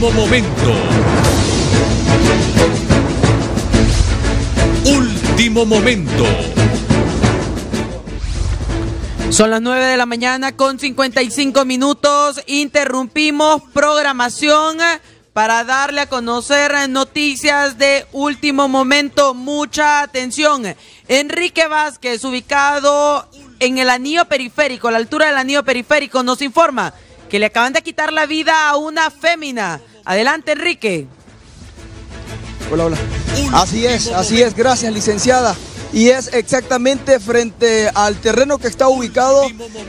Momento. Último momento. Son las 9 de la mañana con 55 minutos. Interrumpimos programación para darle a conocer noticias de último momento. Mucha atención. Enrique Vázquez, ubicado en el anillo periférico, a la altura del anillo periférico, nos informa que le acaban de quitar la vida a una fémina. Adelante, Enrique. Hola. Así es, gracias, licenciada. Y es exactamente frente al terreno que está ubicado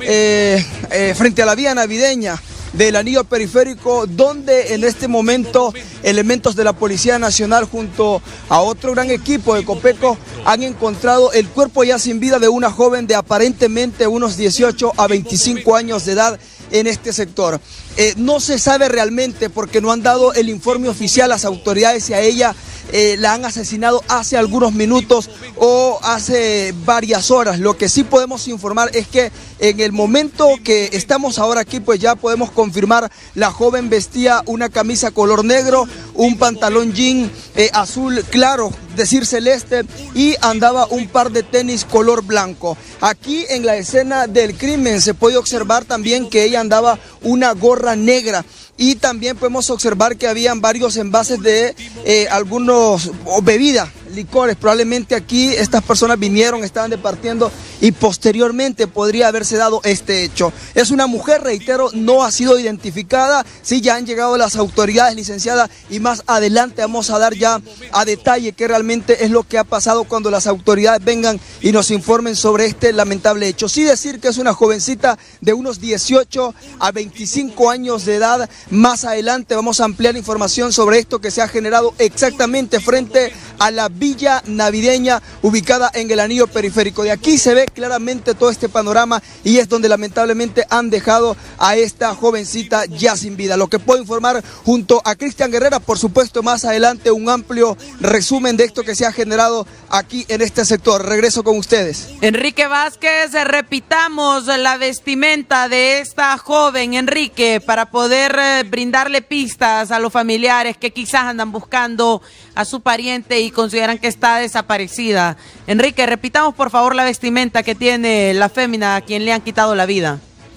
frente a la vía navideña del anillo periférico, donde en este momento elementos de la Policía Nacional junto a otro gran equipo de Copeco han encontrado el cuerpo ya sin vida de una joven de aparentemente unos 18 a 25 años de edad en este sector. No se sabe realmente porque no han dado el informe oficial a las autoridades si a ella la han asesinado hace algunos minutos o hace varias horas. Lo que sí podemos informar es que en el momento que estamos ahora aquí, pues ya podemos confirmar, la joven vestía una camisa color negro, un pantalón jean azul claro, decir celeste, y andaba un par de tenis color blanco. Aquí en la escena del crimen se puede observar también que ella andaba una gorra negra. Y también podemos observar que habían varios envases de algunos bebidas, licores. Probablemente aquí estas personas vinieron, estaban departiendo y posteriormente podría haberse dado este hecho. Es una mujer, reitero, no ha sido identificada. Sí, ya han llegado las autoridades, licenciada, y más adelante vamos a dar ya a detalle qué realmente es lo que ha pasado cuando las autoridades vengan y nos informen sobre este lamentable hecho. Sí decir que es una jovencita de unos 18 a 25 años de edad. Más adelante vamos a ampliar información sobre esto que se ha generado exactamente frente a la villa navideña ubicada en el anillo periférico. De aquí se ve claramente todo este panorama y es donde lamentablemente han dejado a esta jovencita ya sin vida. Lo que puedo informar junto a Cristian Guerrera, por supuesto, más adelante un amplio resumen de esto que se ha generado aquí en este sector. Regreso con ustedes. Enrique Vázquez, repitamos la vestimenta de esta joven, Enrique, para poder brindarle pistas a los familiares que quizás andan buscando a su pariente y consideran que está desaparecida. Enrique, repitamos por favor la vestimenta que tiene la fémina a quien le han quitado la vida.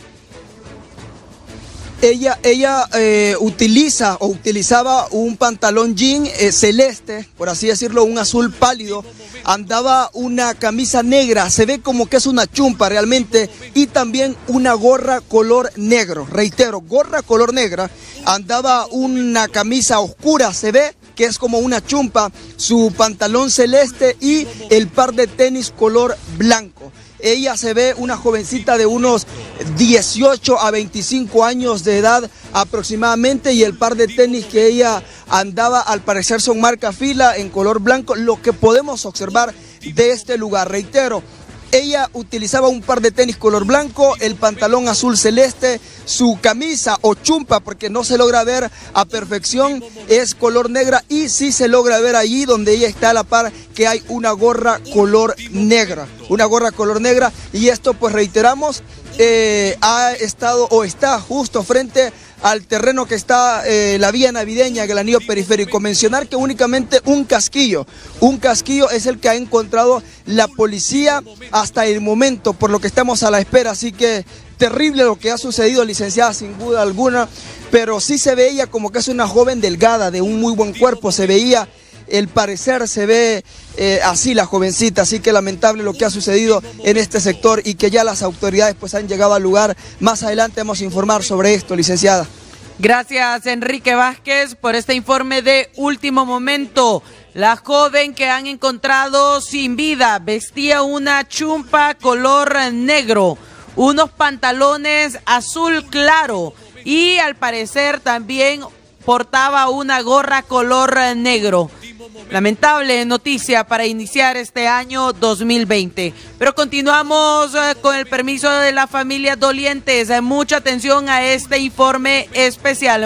Ella utilizaba un pantalón jean celeste, por así decirlo, un azul pálido. Andaba una camisa negra, se ve como que es una chumpa realmente, y también una gorra color negro. Reitero, gorra color negra. Andaba una camisa oscura, se ve que es como una chumpa, su pantalón celeste y el par de tenis color blanco. Ella se ve una jovencita de unos 18 a 25 años de edad aproximadamente, y el par de tenis que ella andaba al parecer son marca Fila en color blanco. Lo que podemos observar de este lugar, reitero, ella utilizaba un par de tenis color blanco, el pantalón azul celeste, su camisa o chumpa, porque no se logra ver a perfección, es color negra, y sí se logra ver allí donde ella está a la par que hay una gorra color negra. Una gorra color negra, y esto pues reiteramos, ha estado o está justo frente al terreno que está la vía navideña en el anillo periférico. Mencionar que únicamente un casquillo es el que ha encontrado la policía hasta el momento, por lo que estamos a la espera. Así que terrible lo que ha sucedido, licenciada, sin duda alguna, pero sí se veía como que es una joven delgada, de un muy buen cuerpo, se veía. El parecer se ve así la jovencita, así que lamentable lo que ha sucedido en este sector y que ya las autoridades pues han llegado al lugar. Más adelante vamos a informar sobre esto, licenciada. Gracias, Enrique Vázquez, por este informe de último momento. La joven que han encontrado sin vida vestía una chumpa color negro, unos pantalones azul claro y al parecer también portaba una gorra color negro. Lamentable noticia para iniciar este año 2020. Pero continuamos con el permiso de la familia dolientes. Mucha atención a este informe especial.